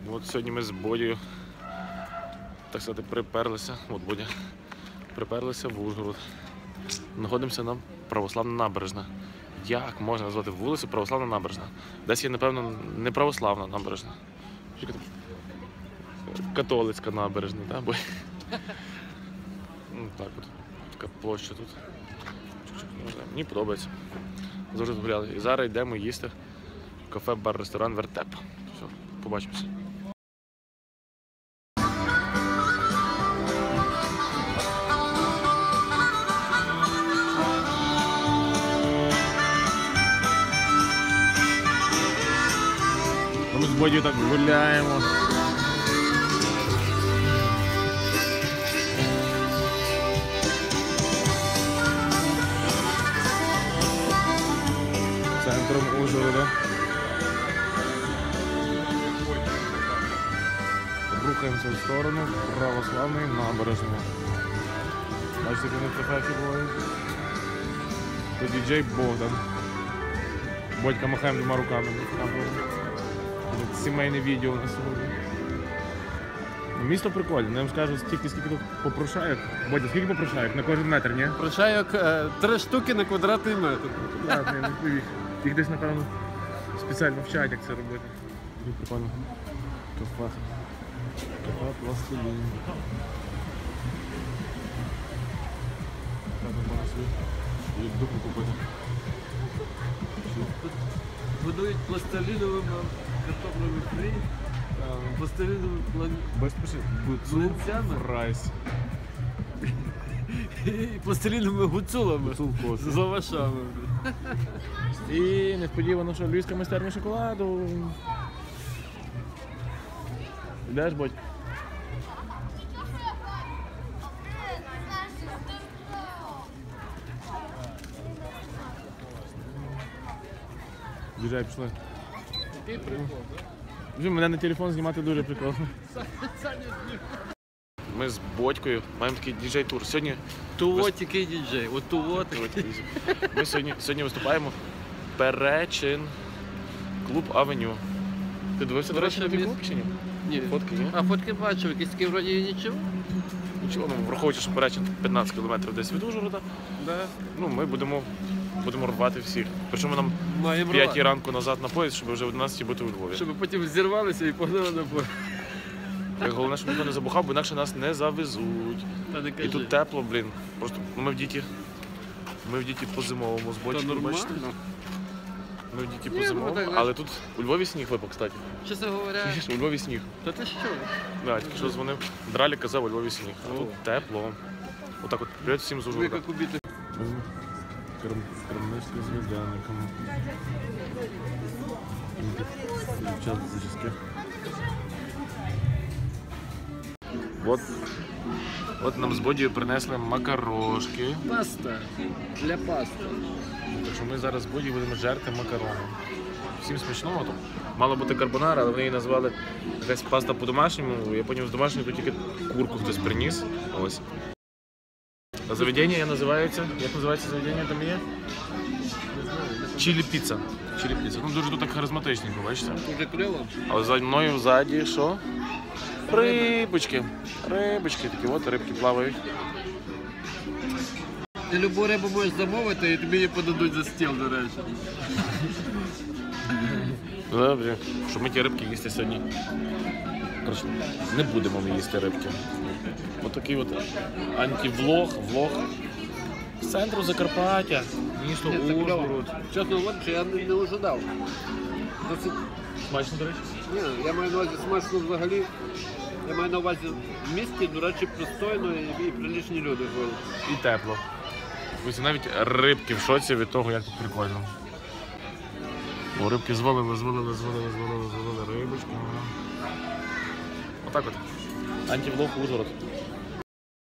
От сьогодні ми з Бодією, так сказати, приперлися. От Бодя. Приперлися в Ужгород. Знаходимося на Православна набережна. Як можна назвати вулицю Православна набережна? Десь є, напевно, не православна набережна. Католицька набережна, так? Бо... так от. Така площа тут. Мені подобається. Завжди гуляли. І зараз йдемо їсти в кафе, бар, ресторан Вертеп. Все, побачимося. Ми з Бодією так гуляємо. Центром Ужгорода. Рухаємося в сторону Православної набережної. Бачите, як вони трохи бувають. Тут діджей Богдан. Бодька махаємо двома руками. Сімейне відео на сьогодні. Місто прикольне, я вам скажу, скільки тут попрошайок. Бодя, скільки попрошайок? На кожен метр, ні? Попрошайок 3 штуки на квадратний метр. Їх десь, напевно, спеціально вчать, як це робити. Дуже прикольно. Кафе. Кафе пластилін. Треба можна собі духу купити. Будують пластиліновими картоплевими фрі, пластиліновими Гуцул райс. і пластиліновими гуцулами з лавашами. І несподівано, що львівська майстерня шоколаду. Йдеш, Бодь? Діджей, пішли. Який прикол, так? Мене на телефон знімати дуже прикольно. Ми з Бодькою маємо такий діджей-тур. Сьогодні... Туво такий діджей, от туво такий. Ми сьогодні виступаємо Перечин, клуб Авеню. Ти дивився, до речі, на твій клуб чи ні? Ні. Фотки, ні? А фотки бачив, якісь такі вроді нічого? Нічого, ну, враховуючи, що Перечин 15 км десь від Ужгорода, Да. ну, ми будемо рвати всіх. Причому нам Маємо 5 ранку назад на поїзд, щоб вже в 11 бути у Львові. Щоб потім зірвалися і погнали на бой. Головне, щоб ніхто не забухав, бо інакше нас не завезуть. Та не І кажи. тут тепло, блін. Просто ми в діті по-зимовому з Та Бодькою, бачите? нормально. Ми в діті Ні, по-зимовому, ну, так, але тут у Львові сніг випав, кстати. Чесно говоря, У Львові сніг. та ти що? Да, тільки що дзвонив, Дралі казав, у Львові сніг. А тут тепло. Отак от, привіт всім з Ви Ужгорода. як убити. Кремнички з людяниками. Дівчат з зачіски. От нам з Бодією принесли макарошки. Паста. Для пасти. Так що ми зараз з Бодією будемо жерти макарони. Всім смачного там. Мало бути карбонара, але вони її назвали якась паста по-домашньому. Я поняв, з домашньої тут тільки курку хтось приніс. Ось. А заведення називається? Як називається заведення там є? Чилі піца. Чилі піца. Ну дуже тут так харизматичненько, бачите? Дуже кльово. А за мною ззаді що? Рибочки. Рибочки такі, от рибки плавають. Ти любу рибу можеш замовити і тобі її подадуть за стіл, до речі. Добре, щоб ми ті рибки їсти сьогодні. Коротше, не будемо ми їсти рибки. Отакий от антивлог, влог з центру Закарпаття, місто Ужгород. Чесно говорячи, я не ожидав. Досить... Смачно, до речі? Ні, я маю на увазі смачно взагалі. Я маю на увазі в місті, до речі, пристойно і приличні люди ходять. І тепло. Ось навіть рибки в шоці від того, як тут прикольно. Бо рибки звалили рибочку. Отак от. Антивлог Ужгород.